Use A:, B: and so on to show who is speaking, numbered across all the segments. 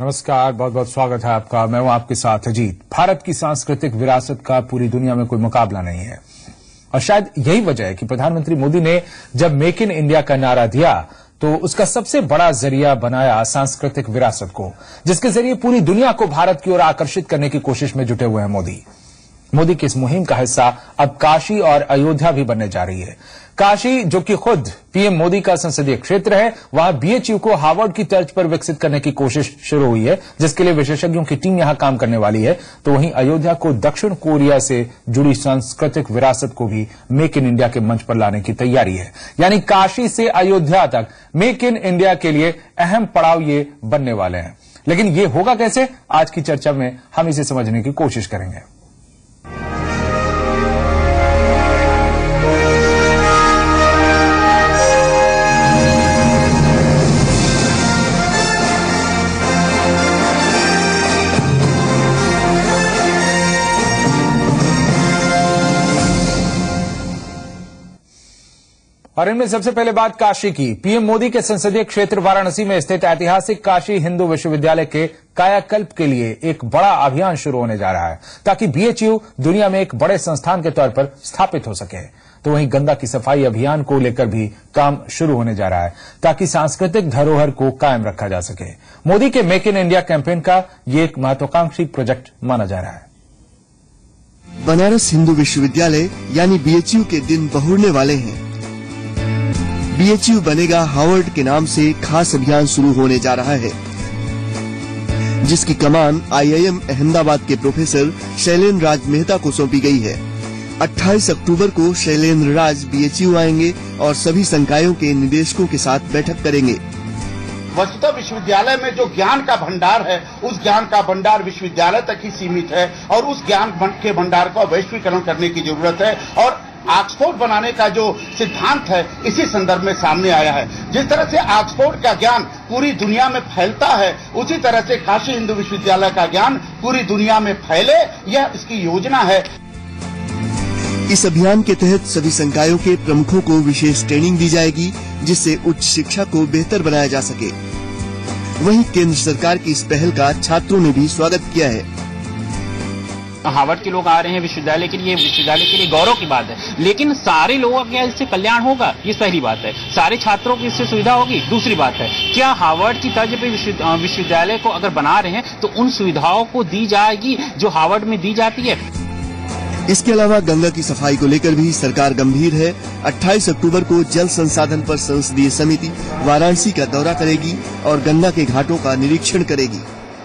A: नमस्कार, बहुत बहुत स्वागत है आपका। मैं हूं आपके साथ अजीत। भारत की सांस्कृतिक विरासत का पूरी दुनिया में कोई मुकाबला नहीं है और शायद यही वजह है कि प्रधानमंत्री मोदी ने जब मेक इन इंडिया का नारा दिया तो उसका सबसे बड़ा जरिया बनाया सांस्कृतिक विरासत को, जिसके जरिए पूरी दुनिया को भारत की ओर आकर्षित करने की कोशिश में जुटे हुए हैं मोदी की इस मुहिम का हिस्सा अब काशी और अयोध्या भी बनने जा रही है। काशी, जो कि खुद पीएम मोदी का संसदीय क्षेत्र है, वहां बीएचयू को हार्वर्ड की तर्ज पर विकसित करने की कोशिश शुरू हुई है, जिसके लिए विशेषज्ञों की टीम यहां काम करने वाली है। तो वहीं अयोध्या को दक्षिण कोरिया से जुड़ी सांस्कृतिक विरासत को भी मेक इन इंडिया के मंच पर लाने की तैयारी है। यानी काशी से अयोध्या तक मेक इन इंडिया के लिए अहम पड़ाव ये बनने वाले हैं। लेकिन ये होगा कैसे, आज की चर्चा में हम इसे समझने की कोशिश करेंगे। और इनमें सबसे पहले बात काशी की। पीएम मोदी के संसदीय क्षेत्र वाराणसी में स्थित ऐतिहासिक काशी हिंदू विश्वविद्यालय के कायाकल्प के लिए एक बड़ा अभियान शुरू होने जा रहा है, ताकि बीएचयू दुनिया में एक बड़े संस्थान के तौर पर स्थापित हो सके। तो वहीं गंगा की सफाई अभियान को लेकर भी काम शुरू होने जा रहा है, ताकि सांस्कृतिक धरोहर को कायम रखा जा सके। मोदी के मेक इन इंडिया कैंपेन का ये एक महत्वाकांक्षी प्रोजेक्ट माना जा रहा है।
B: बनारस हिंदू विश्वविद्यालय यानी बीएचयू के दिन बहुरने वाले हैं। बीएचयू बनेगा हार्वर्ड के नाम से खास अभियान शुरू होने जा रहा है, जिसकी कमान आईआईएम अहमदाबाद के प्रोफेसर शैलेंद्र राज मेहता को सौंपी गई है। 28 अक्टूबर को शैलेंद्र राज बीएचयू आएंगे और सभी संकायों के निदेशकों के साथ बैठक करेंगे।
C: वस्तुतः विश्वविद्यालय में जो ज्ञान का भंडार है, उस ज्ञान का भंडार विश्वविद्यालय तक ही सीमित है और उस ज्ञान के भंडार को वैश्वीकरण करने की जरूरत है। और ऑक्सफोर्ड बनाने का जो सिद्धांत है, इसी संदर्भ में सामने आया है। जिस तरह से ऑक्सफोर्ड का ज्ञान पूरी दुनिया में फैलता है, उसी तरह से काशी हिंदू विश्वविद्यालय का ज्ञान पूरी दुनिया में फैले, यह इसकी योजना है।
B: इस अभियान के तहत सभी संकायों के प्रमुखों को विशेष ट्रेनिंग दी जाएगी, जिससे उच्च शिक्षा को बेहतर बनाया जा सके। वहीं केंद्र सरकार की इस पहल का छात्रों ने भी स्वागत किया है।
D: हार्वर्ड के लोग आ रहे हैं विश्वविद्यालय के लिए गौरव की बात है, लेकिन सारे लोगों का क्या इससे कल्याण होगा, ये पहली बात है। सारे छात्रों की इससे सुविधा होगी, दूसरी बात है क्या हार्वर्ड की तर्ज पे विश्वविद्यालय को अगर बना रहे हैं तो उन सुविधाओं को दी जाएगी जो हार्वर्ड में दी जाती है।
B: इसके अलावा गंगा की सफाई को लेकर भी सरकार गंभीर है। 28 अक्टूबर को जल संसाधन पर संसदीय समिति वाराणसी का दौरा करेगी और गंगा के घाटों का निरीक्षण करेगी।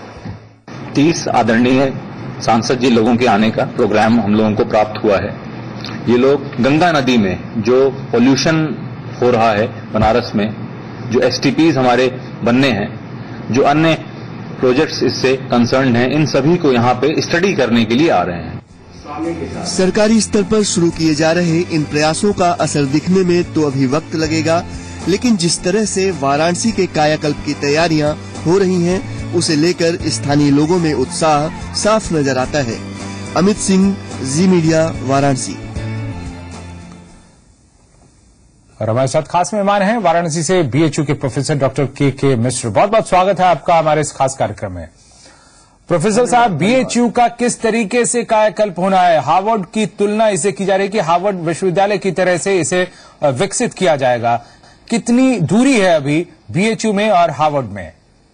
E: 30 आदरणीय सांसद जी लोगों के आने का प्रोग्राम हम लोगों को प्राप्त हुआ है। ये लोग गंगा नदी में जो पोल्यूशन हो रहा है बनारस में, जो एसटीपीज हमारे बनने हैं, जो अन्य प्रोजेक्ट्स इससे कंसर्न हैं, इन सभी को यहाँ पे स्टडी करने के लिए आ रहे हैं।
B: सरकारी स्तर पर शुरू किए जा रहे इन प्रयासों का असर दिखने में तो अभी वक्त लगेगा, लेकिन जिस तरह से वाराणसी के कायाकल्प की तैयारियां हो रही हैं, उसे लेकर स्थानीय लोगों में उत्साह साफ नजर आता है। Amit Singh, Zee media, Varanasi.
A: और हमारे साथ खास मेहमान हैं वाराणसी से बीएचयू के प्रोफेसर डॉक्टर के मिश्र। बहुत बहुत स्वागत है आपका हमारे इस खास कार्यक्रम में। प्रोफेसर साहब, बीएचयू का किस तरीके से कायाकल्प होना है? हार्वर्ड की तुलना इसे की जा रही है कि हार्वर्ड विश्वविद्यालय की तरह से इसे विकसित किया जाएगा। कितनी दूरी है अभी बीएचयू में और हार्वर्ड में?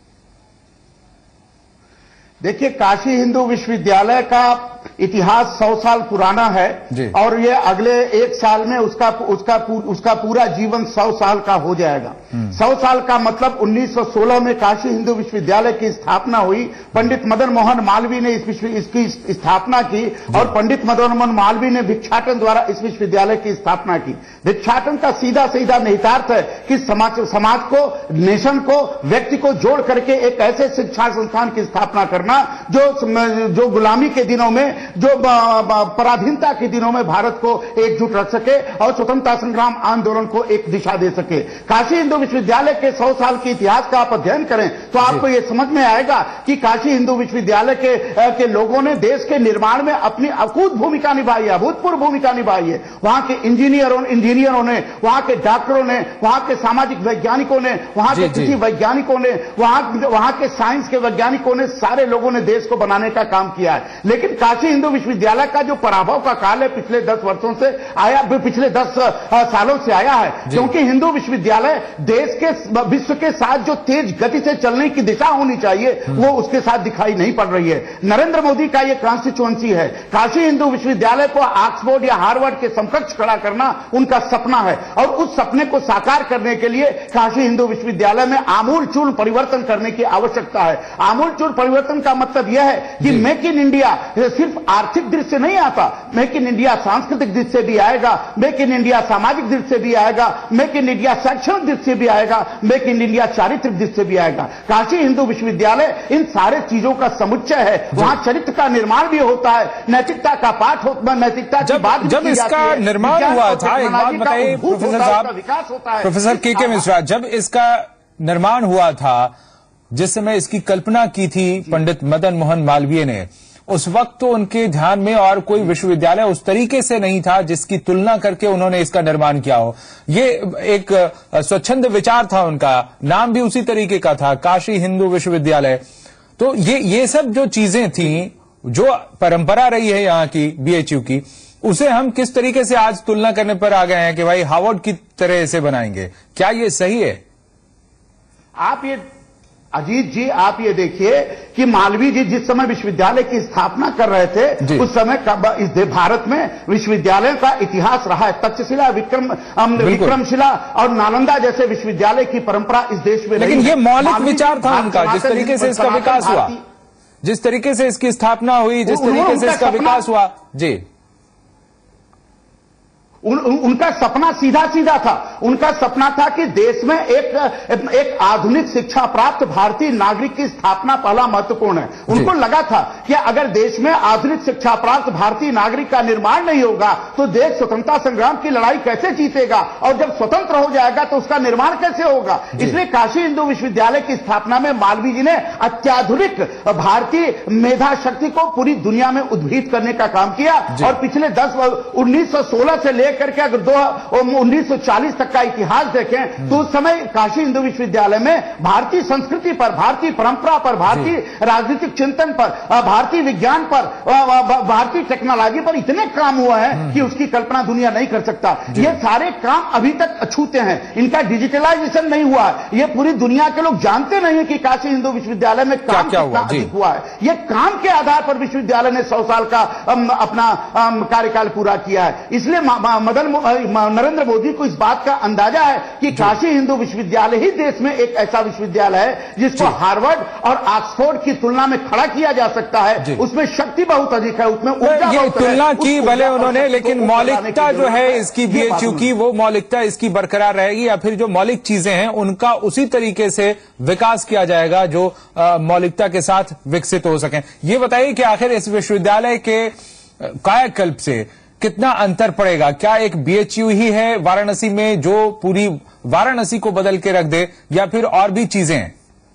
C: देखिए, काशी हिंदू विश्वविद्यालय का इतिहास 100 साल पुराना है और ये अगले 1 साल में उसका पूरा जीवन 100 साल का हो जाएगा। 100 साल का मतलब 1916 में काशी हिंदू विश्वविद्यालय की स्थापना हुई। पंडित मदन मोहन मालवीय ने इसकी स्थापना की और पंडित मदन मोहन मालवीय ने भिक्षाटन द्वारा इस विश्वविद्यालय की स्थापना की। भिक्षाटन का सीधा सीधा निहितार्थ है कि समाज को, नेशन को, व्यक्ति को जोड़ करके एक ऐसे शिक्षा संस्थान की स्थापना करना जो गुलामी के दिनों में जो पराधीनता के दिनों में भारत को एकजुट रख सके और स्वतंत्रता संग्राम आंदोलन को एक दिशा दे सके। काशी हिंदू विश्वविद्यालय के 100 साल के इतिहास का आप अध्ययन करें तो आपको यह समझ में आएगा कि काशी हिंदू विश्वविद्यालय के लोगों ने देश के निर्माण में अपनी अकूत भूमिका निभाई है, अभूतपूर्व भूमिका निभाई है। वहां के इंजीनियरों ने, वहां के डॉक्टरों ने, वहां के सामाजिक वैज्ञानिकों ने, वहां के कृषि वैज्ञानिकों ने, वहां के साइंस के वैज्ञानिकों ने, सारे लोगों ने देश को बनाने का काम किया है। लेकिन काशी हिंदू विश्वविद्यालय का जो पराभव का काल है पिछले 10 वर्षों से आया, पिछले 10 सालों से आया है, क्योंकि हिंदू विश्वविद्यालय देश के विश्व के साथ जो तेज गति से चलने की दिशा होनी चाहिए वो उसके साथ दिखाई नहीं पड़ रही है। नरेंद्र मोदी का यह कॉन्स्टिट्यूएंसी है। काशी हिंदू विश्वविद्यालय को ऑक्सफोर्ड या हार्वर्ड के समकक्ष खड़ा करना उनका सपना है और उस सपने को साकार करने के लिए काशी हिंदू विश्वविद्यालय में आमूलचूल परिवर्तन करने की आवश्यकता है। आमूलचूल परिवर्तन का मतलब यह है कि मेक इन इंडिया सिर्फ आर्थिक दृष्टि से नहीं आता, मेक इन इंडिया सांस्कृतिक दृष्टि से भी आएगा, मेक इन इंडिया सामाजिक दृष्टि से भी आएगा, मेक इन इंडिया शैक्षणिक दृष्टि से भी आएगा, मेक इन इंडिया चारित्रिक दृष्टि से भी आएगा। काशी हिंदू विश्वविद्यालय इन सारे चीजों का समुच्चय है। वहां चरित्र का निर्माण भी होता है, नैतिकता का पाठ होता है, नैतिकता की बात
A: जब इसका निर्माण हुआ था, एक बात बताइए प्रोफेसर साहब,
C: विकास होता है।
A: प्रोफेसर के मिश्रा, जब इसका निर्माण हुआ था, जिस समय इसकी कल्पना की थी पंडित मदन मोहन मालवीय ने, उस वक्त तो उनके ध्यान में और कोई विश्वविद्यालय उस तरीके से नहीं था जिसकी तुलना करके उन्होंने इसका निर्माण किया हो। ये एक स्वच्छंद विचार था उनका, नाम भी उसी तरीके का था, काशी हिंदू विश्वविद्यालय। तो ये सब जो चीजें थी, जो परंपरा रही है यहाँ की बीएचयू की, उसे हम किस तरीके से आज तुलना करने पर आ गए हैं कि भाई हार्वर्ड की तरह इसे बनाएंगे? क्या ये सही है?
C: अजीत जी, आप ये देखिए कि मालवीय जी जिस समय विश्वविद्यालय की स्थापना कर रहे थे उस समय इस भारत में विश्वविद्यालय का इतिहास रहा है। तक्षशिला, विक्रमशिला और नालंदा जैसे विश्वविद्यालय की परंपरा इस देश में,
A: लेकिन ये मौलिक विचार था उनका, जिस तरीके से इसका विकास हुआ, जिस तरीके से इसकी स्थापना हुई, जिस तरीके से इसका विकास हुआ। जी,
C: उनका सपना सीधा सीधा था। उनका सपना था कि देश में एक आधुनिक शिक्षा प्राप्त भारतीय नागरिक की स्थापना पहला महत्वपूर्ण है। उनको लगा था कि अगर देश में आधुनिक शिक्षा प्राप्त भारतीय नागरिक का निर्माण नहीं होगा तो देश स्वतंत्रता संग्राम की लड़ाई कैसे जीतेगा, और जब स्वतंत्र हो जाएगा तो उसका निर्माण कैसे होगा। इसलिए काशी हिंदू विश्वविद्यालय की स्थापना में मालवीय जी ने अत्याधुनिक भारतीय मेधा शक्ति को पूरी दुनिया में उद्भूत करने का काम किया। और पिछले 1916 से करके अगर 1940 तक का इतिहास देखें तो उस समय काशी हिंदू विश्वविद्यालय में भारतीय संस्कृति पर, भारतीय परंपरा पर, भारतीय राजनीतिक चिंतन पर, भारतीय विज्ञान पर, भारतीय टेक्नोलॉजी पर इतने काम हुआ है कि उसकी कल्पना दुनिया नहीं कर सकता। ये सारे काम अभी तक अछूते हैं, इनका डिजिटलाइजेशन नहीं हुआ है। ये पूरी दुनिया के लोग जानते नहीं है कि काशी हिंदू विश्वविद्यालय में काम कितना अधिक हुआ है। ये काम के आधार पर विश्वविद्यालय ने 100 साल का अपना कार्यकाल पूरा किया है। इसलिए नरेंद्र मोदी को इस बात का अंदाजा है कि काशी हिंदू विश्वविद्यालय ही देश में एक ऐसा विश्वविद्यालय है जिसको हार्वर्ड और ऑक्सफोर्ड की तुलना में खड़ा किया जा सकता है। उसमें शक्ति बहुत अधिक है, उसमें ऊर्जा बहुत है।
A: तुलना की भले उन्होंने, लेकिन मौलिकता जो है इसकी बीएचयू की, वो मौलिकता इसकी बरकरार रहेगी, या फिर जो मौलिक चीजें हैं उनका उसी तरीके से विकास किया जाएगा जो मौलिकता के साथ विकसित हो सकें। ये बताइए कि आखिर इस विश्वविद्यालय के कायाकल्प से कितना अंतर पड़ेगा? क्या एक बीएचयू ही है वाराणसी में जो पूरी वाराणसी को बदल के रख दे, या फिर और भी चीजें हैं?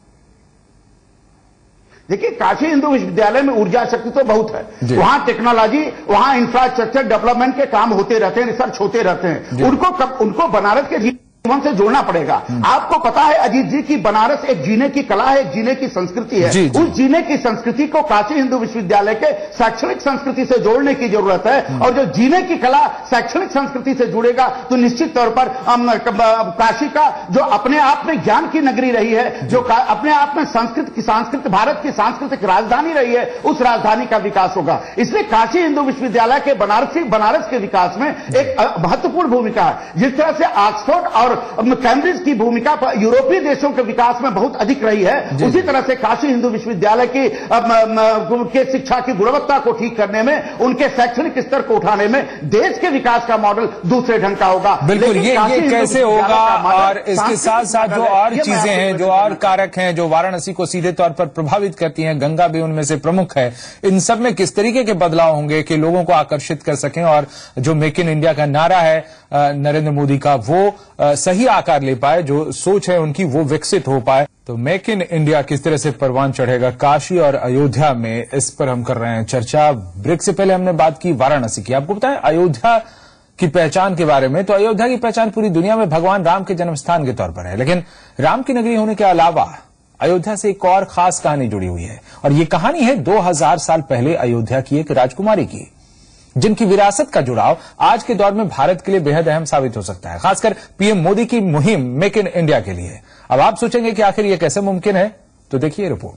C: देखिए, काशी हिंदू विश्वविद्यालय में ऊर्जा शक्ति तो बहुत है। वहां टेक्नोलॉजी, वहां इंफ्रास्ट्रक्चर डेवलपमेंट के काम होते रहते हैं, रिसर्च होते रहते हैं। उनको बनारस के जीवन से जोड़ना पड़ेगा। आपको पता है अजीत जी की बनारस एक जीने की कला है, एक जीने की संस्कृति है। उस जीने की संस्कृति को काशी हिंदू विश्वविद्यालय के शैक्षणिक संस्कृति से जोड़ने की जरूरत है। और जो जीने की कला शैक्षणिक संस्कृति से जुड़ेगा तो निश्चित तौर पर काशी का जो अपने आप में ज्ञान की नगरी रही है, जो अपने आप में सांस्कृतिक भारत की सांस्कृतिक राजधानी रही है, उस राजधानी का विकास होगा। इसलिए काशी हिंदू विश्वविद्यालय के बनारस के विकास में एक महत्वपूर्ण भूमिका है। जिस तरह से ऑक्सफोर्ड और और कैम्ब्रिज की भूमिका यूरोपीय देशों के विकास में बहुत अधिक रही है, उसी तरह से काशी हिंदू विश्वविद्यालय की शिक्षा की गुणवत्ता को ठीक करने में, उनके शैक्षणिक स्तर को उठाने में देश के विकास का मॉडल दूसरे ढंग का होगा।
A: बिल्कुल, ये कैसे होगा? और इसके साथ साथ जो और चीजें हैं, जो और कारक हैं जो वाराणसी को सीधे तौर पर प्रभावित करती हैं, गंगा भी उनमें से प्रमुख है, इन सब में किस तरीके के बदलाव होंगे कि लोगों को आकर्षित कर सकें और जो मेक इन इंडिया का नारा है नरेंद्र मोदी का, वो सही आकार ले पाए, जो सोच है उनकी वो विकसित हो पाए। तो मेक इन इंडिया किस तरह से परवान चढ़ेगा काशी और अयोध्या में, इस पर हम कर रहे हैं चर्चा। ब्रेक से पहले हमने बात की वाराणसी की। आपको बताएं अयोध्या की पहचान के बारे में, तो अयोध्या की पहचान पूरी दुनिया में भगवान राम के जन्म स्थान के तौर पर है, लेकिन राम की नगरी होने के अलावा अयोध्या से एक और खास कहानी जुड़ी हुई है, और ये कहानी है 2000 साल पहले अयोध्या की एक राजकुमारी की, जिनकी विरासत का जुड़ाव आज के दौर में भारत के लिए बेहद अहम साबित हो सकता है, खासकर पीएम मोदी की मुहिम मेक इन इंडिया के लिए। अब आप सोचेंगे कि आखिर यह कैसे मुमकिन है, तो देखिए रिपोर्ट।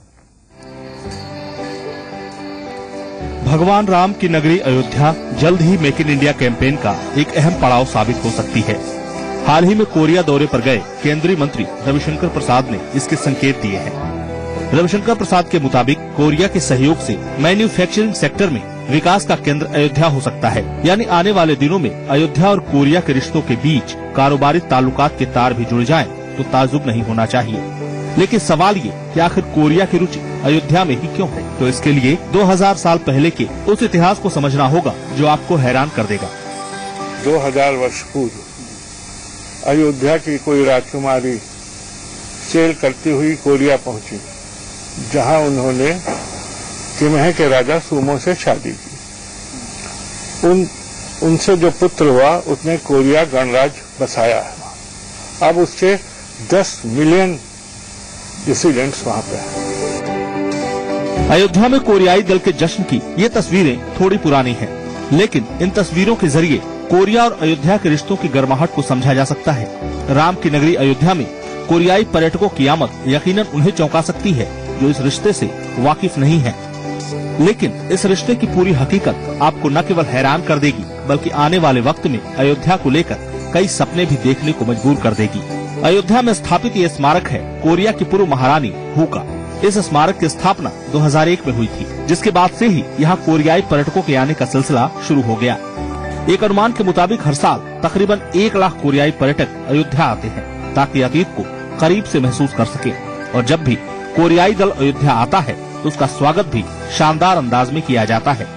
F: भगवान राम की नगरी अयोध्या जल्द ही मेक इन इंडिया कैंपेन का एक अहम पड़ाव साबित हो सकती है। हाल ही में कोरिया दौरे पर गए केंद्रीय मंत्री रविशंकर प्रसाद ने इसके संकेत दिए हैं। रविशंकर प्रसाद के मुताबिक कोरिया के सहयोग से मैन्युफैक्चरिंग सेक्टर में विकास का केंद्र अयोध्या हो सकता है, यानी आने वाले दिनों में अयोध्या और कोरिया के रिश्तों के बीच कारोबारी ताल्लुकात के तार भी जुड़ जाएं तो ताज्जुब नहीं होना चाहिए। लेकिन सवाल ये कि आखिर कोरिया की रुचि अयोध्या में ही क्यों है? तो इसके लिए 2000 साल पहले के उस इतिहास को समझना होगा जो आपको हैरान कर देगा।
G: 2000 वर्ष पूर्व अयोध्या की कोई राजकुमारी सेल करती हुई कोरिया पहुंची, जहां उन्होंने किमह के राजा सुमो से शादी की। उनसे जो पुत्र हुआ उसने कोरिया गणराज्य बसाया है। अब उसके 10 मिलियन डिसीडेंट्स वहां पे हैं।
F: अयोध्या में कोरियाई दल के जश्न की ये तस्वीरें थोड़ी पुरानी हैं, लेकिन इन तस्वीरों के जरिए कोरिया और अयोध्या के रिश्तों की गर्माहट को समझा जा सकता है। राम की नगरी अयोध्या में कोरियाई पर्यटकों की आमद यकीनन उन्हें चौंका सकती है जो इस रिश्ते से वाकिफ नहीं है, लेकिन इस रिश्ते की पूरी हकीकत आपको न केवल हैरान कर देगी बल्कि आने वाले वक्त में अयोध्या को लेकर कई सपने भी देखने को मजबूर कर देगी। अयोध्या में स्थापित ये स्मारक है कोरिया की पूर्व महारानी हू का। इस स्मारक की स्थापना 2001 में हुई थी, जिसके बाद से ही यहाँ कोरियाई पर्यटकों के आने का सिलसिला शुरू हो गया। एक अनुमान के मुताबिक हर साल तकरीबन 1 लाख कोरियाई पर्यटक अयोध्या आते हैं ताकि अतीत को करीब से महसूस कर सके, और जब भी कोरियाई दल अयोध्या आता है तो उसका स्वागत भी शानदार अंदाज में किया जाता है।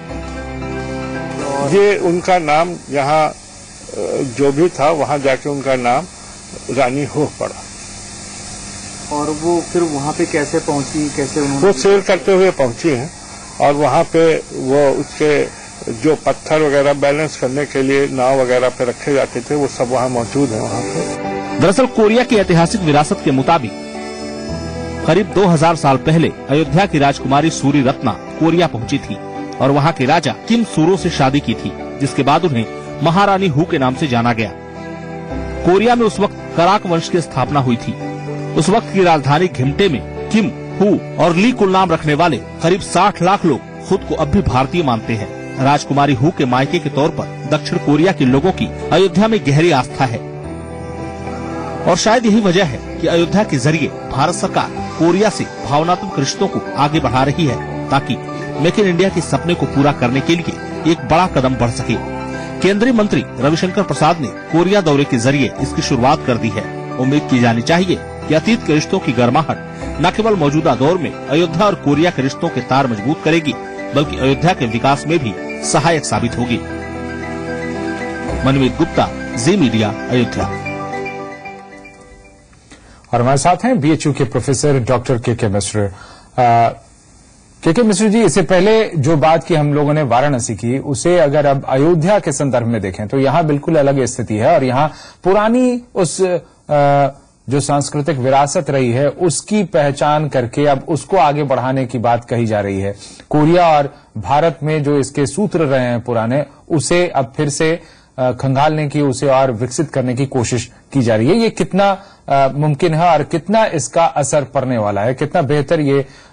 G: ये उनका नाम यहाँ जो भी था वहाँ जाके उनका नाम रानी हो पड़ा।
H: और वो फिर वहाँ पे कैसे पहुँची, कैसे उन्होंने?
G: वो सेल करते हुए पहुँची हैं और वहाँ पे वो उसके जो पत्थर वगैरह बैलेंस करने के लिए नाव वगैरह पे रखे जाते थे वो सब वहाँ मौजूद है वहाँ पे।
F: दरअसल कोरिया की ऐतिहासिक विरासत के मुताबिक करीब 2000 साल पहले अयोध्या की राजकुमारी सूरी रत्ना कोरिया पहुंची थी और वहां के राजा किम सूरो से शादी की थी, जिसके बाद उन्हें महारानी हू के नाम से जाना गया। कोरिया में उस वक्त कराक वंश की स्थापना हुई थी। उस वक्त की राजधानी घिमटे में किम, हू और ली कुल नाम रखने वाले करीब 60 लाख लोग खुद को अब भी भारतीय मानते हैं। राजकुमारी हू के मायके के तौर पर दक्षिण कोरिया के लोगों की अयोध्या में गहरी आस्था है, और शायद यही वजह है कि अयोध्या के जरिए भारत सरकार कोरिया से भावनात्मक रिश्तों को आगे बढ़ा रही है ताकि मेक इन इंडिया के सपने को पूरा करने के लिए एक बड़ा कदम बढ़ सके। केंद्रीय मंत्री रविशंकर प्रसाद ने कोरिया दौरे के जरिए इसकी शुरुआत कर दी है। उम्मीद की जानी चाहिए कि अतीत के रिश्तों की गर्माहट न केवल मौजूदा दौर में अयोध्या और कोरिया के रिश्तों के तार मजबूत करेगी बल्कि अयोध्या के विकास में भी सहायक साबित होगी। Manmeet Gupta, Zee media, Ayodhya.
A: और हमारे साथ हैं बीएचयू के प्रोफेसर डॉक्टर के मिश्र। के मिश्र जी, इससे पहले जो बात की हम लोगों ने वाराणसी की, उसे अगर अब अयोध्या के संदर्भ में देखें तो यहां बिल्कुल अलग स्थिति है और यहां पुरानी उस जो सांस्कृतिक विरासत रही है उसकी पहचान करके अब उसको आगे बढ़ाने की बात कही जा रही है। कोरिया और भारत में जो इसके सूत्र रहे हैं पुराने, उसे अब फिर से खंगालने की, उसे और विकसित करने की कोशिश की जा रही है। ये कितना मुमकिन है और कितना इसका असर पड़ने वाला है, कितना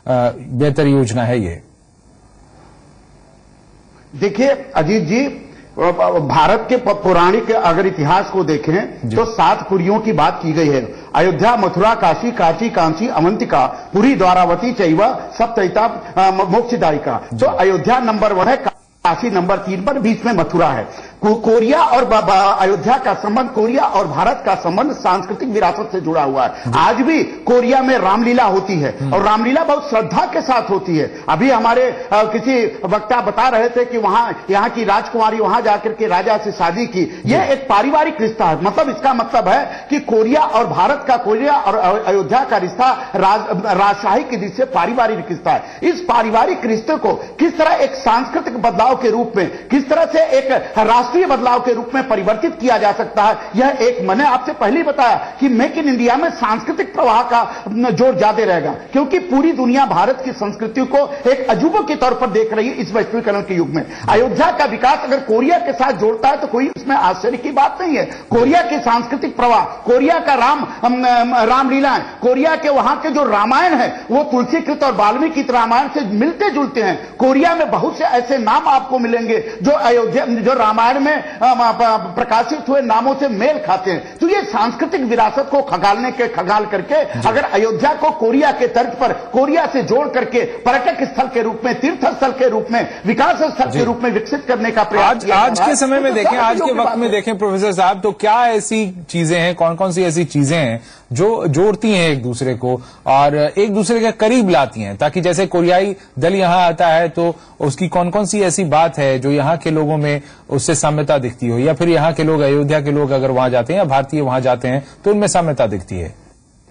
A: बेहतर योजना है ये?
C: देखिए अजीत जी, भारत के पौराणिक अगर इतिहास को देखें तो 7 पुरियों की बात की गई है। अयोध्या, मथुरा, काशी, कांची, कांची, अवंतिका, पुरी, द्वारावती, चैव, सप्तैता, मोक्षदायिका। तो अयोध्या नंबर 1 है, काशी नंबर 3 पर, बीच में मथुरा है। कोरिया और अयोध्या का संबंध, कोरिया और भारत का संबंध सांस्कृतिक विरासत से जुड़ा हुआ है। आज भी कोरिया में रामलीला होती है और रामलीला बहुत श्रद्धा के साथ होती है। अभी हमारे किसी वक्ता बता रहे थे कि वहां यहां की राजकुमारी वहां जाकर के राजा से शादी की। यह एक पारिवारिक रिश्ता है। मतलब इसका मतलब है कि कोरिया और भारत का, कोरिया और अयोध्या का रिश्ता राजशाही की दृष्टि से पारिवारिक रिश्ता है। इस पारिवारिक रिश्ते को किस तरह एक सांस्कृतिक बदलाव के रूप में, किस तरह से एक राष्ट्रीय बदलाव के रूप में परिवर्तित किया जा सकता है, यह एक, मैंने आपसे पहले बताया कि मेक इन इंडिया में सांस्कृतिक प्रवाह का जोर ज्यादा रहेगा, क्योंकि पूरी दुनिया भारत की संस्कृति को एक अजूबा के तौर पर देख रही है इस वैश्वीकरण के युग में। अयोध्या का विकास अगर कोरिया के साथ जोड़ता है तो कोई उसमें आश्चर्य की बात नहीं है। कोरिया की सांस्कृतिक प्रवाह, कोरिया का रामलीलाएं, कोरिया के वहां के जो रामायण है वो तुलसीकृत और वाल्मीकि रामायण से मिलते जुलते हैं। कोरिया में बहुत से ऐसे नाम आपको मिलेंगे जो अयोध्या, जो रामायण में प्रकाशित हुए नामों से मेल खाते हैं। तो ये सांस्कृतिक विरासत को खगाल करके अगर अयोध्या को कोरिया के तर्ज पर, कोरिया से जोड़ करके पर्यटक स्थल के रूप में, तीर्थ स्थल के रूप में, विकास स्थल के रूप में विकसित करने का प्रयास
A: आज के समय में देखें, आज के वक्त में देखें प्रोफेसर साहब, तो क्या ऐसी चीजें हैं, कौन कौन सी ऐसी चीजें हैं जो जोड़ती हैं एक दूसरे को और एक दूसरे के करीब लाती हैं, ताकि जैसे कोरियाई दल यहां आता है तो उसकी कौन कौन सी ऐसी बात है जो यहाँ के लोगों में उससे साम्यता दिखती हो, या फिर यहाँ के लोग, अयोध्या के लोग अगर वहां जाते हैं या भारतीय वहां जाते हैं तो उनमें साम्यता दिखती है?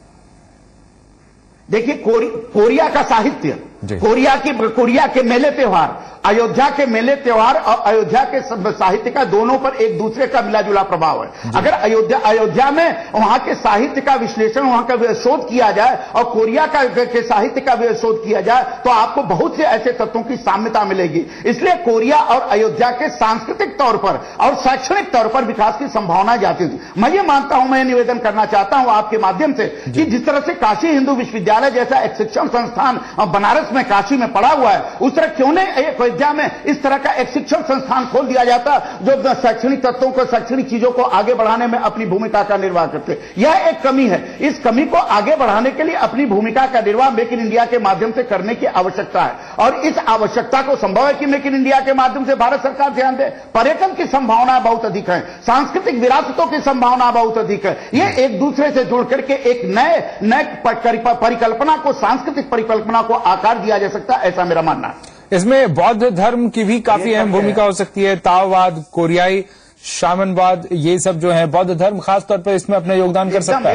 C: देखिए, कोरिया का साहित्य, कोरिया के मेले त्योहार, अयोध्या के मेले त्योहार और अयोध्या के साहित्य का दोनों पर एक दूसरे का मिला जुला प्रभाव है। अगर अयोध्या में वहां के साहित्य का विश्लेषण, वहां का शोध किया जाए और कोरिया के साहित्य का शोध किया जाए तो आपको बहुत से ऐसे तत्वों की साम्यता मिलेगी। इसलिए कोरिया और अयोध्या के सांस्कृतिक तौर पर और शैक्षणिक तौर पर विकास की संभावना जाती थी। मैं ये मानता हूं, मैं निवेदन करना चाहता हूं आपके माध्यम से कि जिस तरह से काशी हिंदू विश्वविद्यालय जैसा एक शिक्षण संस्थान बनारस में, काशी में पड़ा हुआ है, उस तरह क्यों नहीं अयोध्या में इस तरह का एक शिक्षण संस्थान खोल दिया जाता जो शैक्षणिक तत्वों को, शैक्षणिक चीजों को आगे बढ़ाने में अपनी भूमिका का निर्वाह करते। यह एक कमी है। इस कमी को आगे बढ़ाने के लिए अपनी भूमिका का निर्वाह मेक इन इंडिया के माध्यम से करने की आवश्यकता है और इस आवश्यकता को संभव है कि मेक इन इंडिया के माध्यम से भारत सरकार ध्यान दे। पर्यटन की संभावना बहुत अधिक है, सांस्कृतिक विरासतों की संभावना बहुत अधिक है। ये एक दूसरे से जुड़ करके एक नए परिकल्पना को, सांस्कृतिक परिकल्पना को आकार दिया जा सकता है, ऐसा मेरा मानना है।
A: इसमें बौद्ध धर्म की भी काफी अहम भूमिका हो सकती है। ताओवाद, कोरियाई शामनवाद, ये सब जो है बौद्ध धर्म खासतौर पर इसमें अपना योगदान कर सकता है।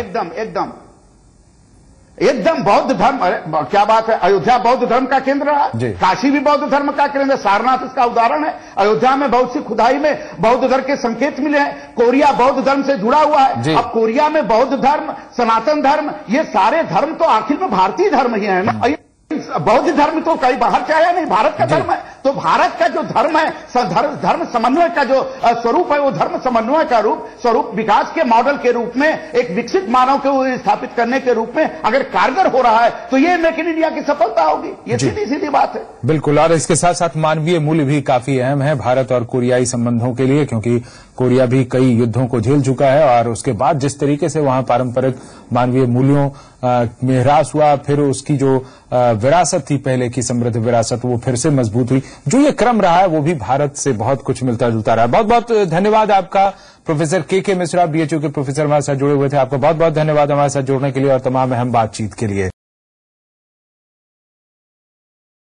C: एकदम बौद्ध धर्म, क्या बात है। अयोध्या बौद्ध धर्म का केंद्र रहा, काशी भी बौद्ध धर्म का केंद्र, सारनाथ इसका उदाहरण है। अयोध्या में बहुत सी खुदाई में बौद्ध धर्म के संकेत मिले हैं। कोरिया बौद्ध धर्म से जुड़ा हुआ है। अब कोरिया में बौद्ध धर्म, सनातन धर्म, ये सारे धर्म तो आखिर में भारतीय धर्म ही है ना। बौद्ध धर्म तो कहीं बाहर से आया नहीं, भारत का धर्म है। तो भारत का जो धर्म है, धर्म समन्वय का जो स्वरूप है, वो धर्म समन्वय का स्वरूप विकास के मॉडल के रूप में, एक विकसित मानव को स्थापित करने के रूप में अगर कारगर हो रहा है तो ये मेक इन इंडिया की सफलता होगी। ये सीधी सीधी बात है।
A: बिल्कुल। और इसके साथ साथ मानवीय मूल्य भी काफी अहम है भारत और कोरियाई संबंधों के लिए, क्योंकि कोरिया भी कई युद्धों को झेल चुका है और उसके बाद जिस तरीके से वहां पारंपरिक मानवीय मूल्यों में ह्रास हुआ, फिर उसकी जो विरासत थी पहले की समृद्ध विरासत, वो फिर से मजबूत हुई। जो ये क्रम रहा है वो भी भारत से बहुत कुछ मिलता जुलता रहा है। बहुत बहुत धन्यवाद आपका प्रोफेसर के मिश्रा, बीएचयू के प्रोफेसर हमारे साथ जुड़े हुए थे। आपका बहुत बहुत धन्यवाद हमारे साथ जुड़ने के लिए और तमाम अहम बातचीत के लिए।